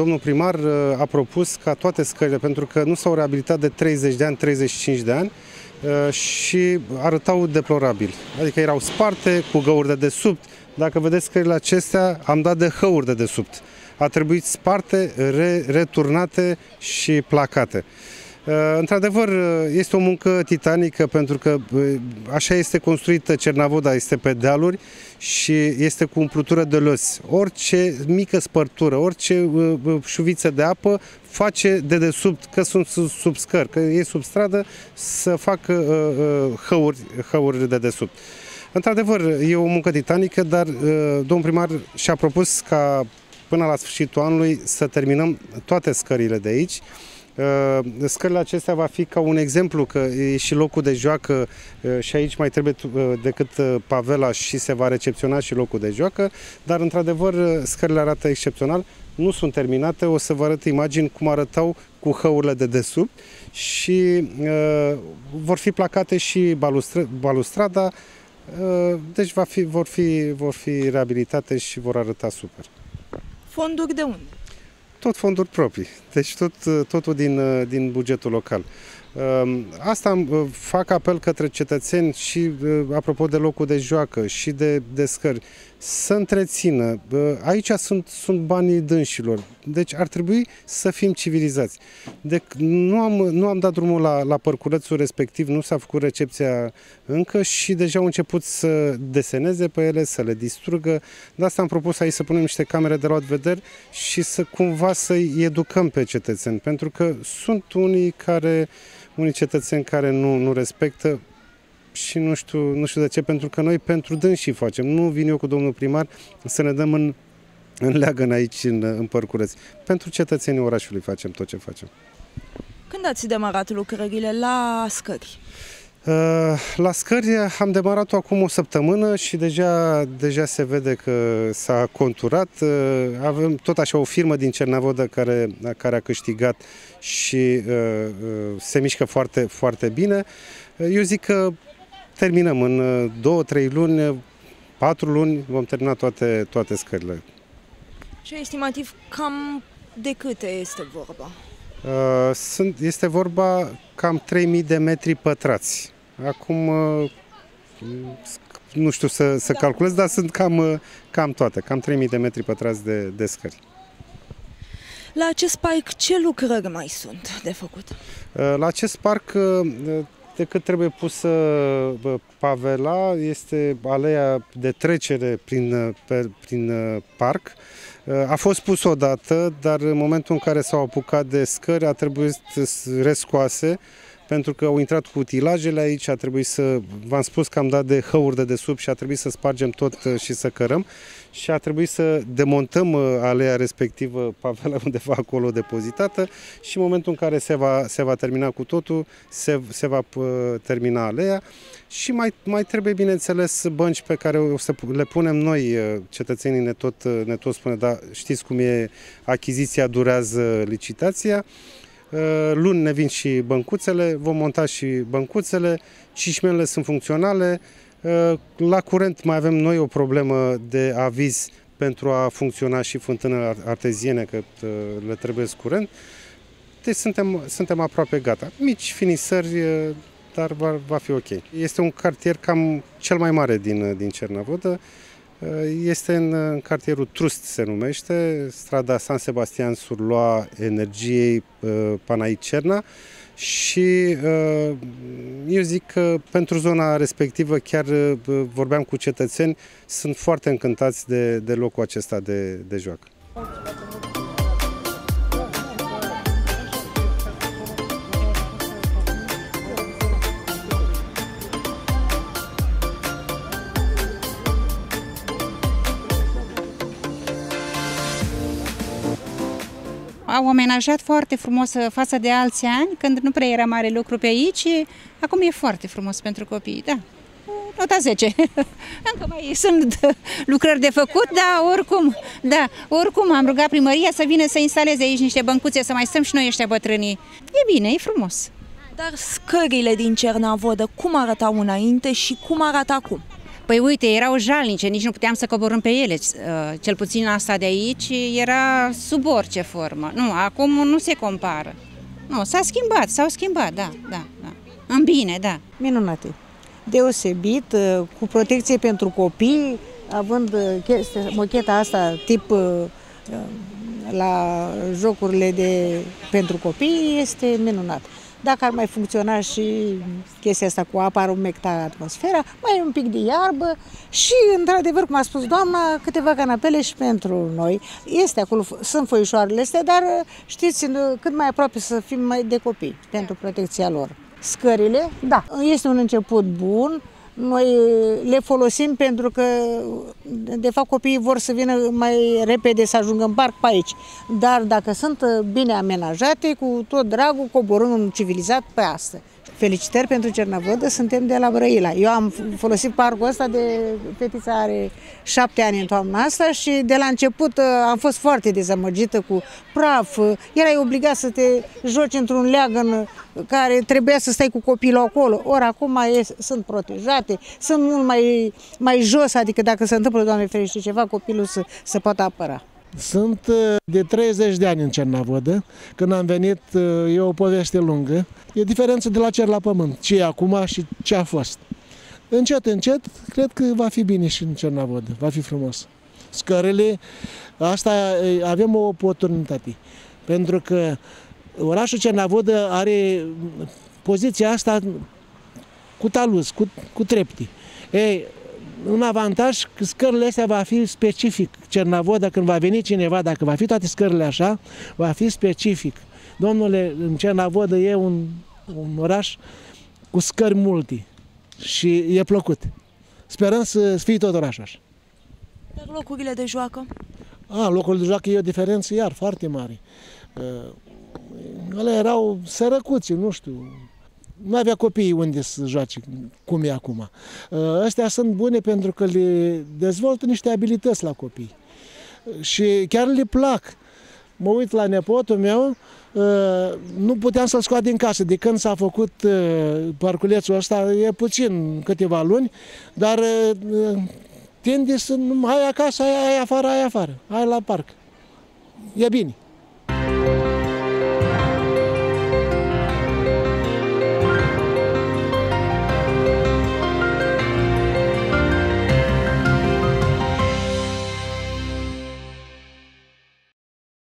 domnul primar a propus ca toate scările, pentru că nu s-au reabilitat de 30 de ani, 35 de ani, și arătau deplorabil. Adică erau sparte, cu găuri de desubt. Dacă vedeți scările acestea, am dat de hăuri de desubt. A trebuit sparte, returnate și placate. Într-adevăr, este o muncă titanică, pentru că așa este construită Cernavoda, este pe dealuri și este cu umplutură de los. Orice mică spărtură, orice șuviță de apă face de desubt, că sunt sub scări, că e sub stradă, să facă hăuri de desubt. Într-adevăr, e o muncă titanică, dar domnul primar și-a propus ca până la sfârșitul anului să terminăm toate scările de aici. Scările acestea va fi ca un exemplu, că e și locul de joacă și aici mai trebuie decât pavela și se va recepționa și locul de joacă, dar într-adevăr scările arată excepțional, nu sunt terminate, o să vă arăt imagini cum arătau cu hăurile de desubt și vor fi placate și balustrada, deci vor fi reabilitate și vor arăta super. Fonduri de unde? Tot fonduri proprii, deci totul din bugetul local. Asta fac apel către cetățeni și apropo de locul de joacă și de scări, să întrețină. Aici sunt banii dânșilor, deci ar trebui să fim civilizați. Nu am dat drumul la parcurățul respectiv, nu s-a făcut recepția încă și deja au început să deseneze pe ele, să le distrugă. De asta am propus aici să punem niște camere de luat vederi și cumva să-i educăm pe cetățeni, pentru că sunt unii cetățeni care nu respectă și nu știu de ce, pentru că noi pentru dânsii facem. Nu vin eu cu domnul primar să ne dăm în leagăn aici în Părcureț. Pentru cetățenii orașului facem tot ce facem. Când ați demarat lucrările la scări? La scări am demarat-o acum o săptămână și deja se vede că s-a conturat. Avem tot așa o firmă din Cernavoda care a câștigat și se mișcă foarte, foarte bine. Eu zic că terminăm în 2-3 luni, 4 luni vom termina toate scările. Și estimativ cam de câte este vorba? Este vorba cam 3000 de metri pătrați. Acum nu știu să calculez, dar sunt cam toate, cam 3000 de metri pătrați de scări. La acest parc ce lucrări mai sunt de făcut? La acest parc, decât trebuie pusă pavela, este aleea de trecere prin parc. A fost pus odată, dar în momentul în care s-au apucat de scări a trebuit rescoase, pentru că au intrat cu utilajele aici, a trebuit v-am spus că am dat de hăuri de desubt și a trebuit să spargem tot și să cărăm și a trebuit să demontăm aleea respectivă, pavela undeva acolo depozitată și în momentul în care se va termina cu totul, se va termina aleea și mai trebuie, bineînțeles, bănci pe care o să le punem noi, cetățenii ne tot spune, dar știți cum e, achiziția durează licitația. Luni ne vin și băncuțele, vom monta și băncuțele, cișmele sunt funcționale. La curent mai avem noi o problemă de aviz pentru a funcționa și fântânele arteziene, că le trebuie curent. Deci suntem aproape gata. Mici finisări, dar va fi ok. Este un cartier cam cel mai mare din Cernavoda. Este în cartierul Trust, se numește, strada San Sebastian Surloa Energiei Panai Cerna și eu zic că pentru zona respectivă chiar vorbeam cu cetățeni, sunt foarte încântați de locul acesta de joacă. Au amenajat foarte frumos față de alți ani, când nu prea era mare lucru pe aici. Acum e foarte frumos pentru copii, da. Nota 10. Încă mai sunt lucrări de făcut, dar oricum am rugat primăria să vină să instaleze aici niște băncuțe, să mai stăm și noi ăștia bătrânii. E bine, e frumos. Dar scările din Cernavoda, cum arătau înainte și cum arată acum? Păi uite, erau jalnice, nici nu puteam să coborâm pe ele. Cel puțin asta de aici era sub orice formă. Nu, acum nu se compară. Nu, s-au schimbat, da. În bine, da. Minunate. Deosebit, cu protecție pentru copii, având mocheta asta tip la jocurile pentru copii, este minunat. Dacă ar mai funcționa și chestia asta cu apa, ar umecta atmosfera, mai un pic de iarbă și, într-adevăr, cum a spus doamna, câteva canapele și pentru noi. Este acolo, sunt foișoarele astea, dar știți, cât mai aproape să fim mai de copii, pentru protecția lor. Scările, da, este un început bun. Noi le folosim pentru că, de fapt, copiii vor să vină mai repede să ajungă în parc pe aici. Dar dacă sunt bine amenajate, cu tot dragul, coborâm în civilizat pe asta. Felicitări pentru Cernavodă, suntem de la Brăila. Eu am folosit parcul ăsta fetița are 7 ani în toamna asta și de la început am fost foarte dezamăgită cu praf. Erai obligat să te joci într-un leagăn care trebuia să stai cu copilul acolo. Ori acum sunt protejate, sunt mult mai jos, adică dacă se întâmplă, Doamne ferește, ceva, copilul să poată apăra. Sunt de 30 de ani în Cernavodă. Când am venit, e o poveste lungă. E diferență de la cer la pământ, ce e acum și ce a fost. Încet, încet, cred că va fi bine și în Cernavodă, va fi frumos. Scările, asta avem o oportunitate, pentru că orașul Cernavodă are poziția asta cu taluz, cu trepte. Ei, un avantaj că scările astea va fi specific. Cernavodă, când va veni cineva, dacă va fi toate scările așa, va fi specific. Domnule, în Cernavodă e un oraș cu scări multe și e plăcut. Sperăm să fie tot orașul așa. Dar locurile de joacă? Locurile de joacă e o diferență iar foarte mare. Alea erau sărăcuți, nu știu. Nu avea copiii unde să joace cum e acum. Astea sunt bune pentru că le dezvoltă niște abilități la copii. Și chiar le plac. Mă uit la nepotul meu, nu puteam să-l scot din casă. De când s-a făcut parculețul ăsta, e puțin, câteva luni, dar tinde să hai acasă, hai afară, hai la parc. E bine.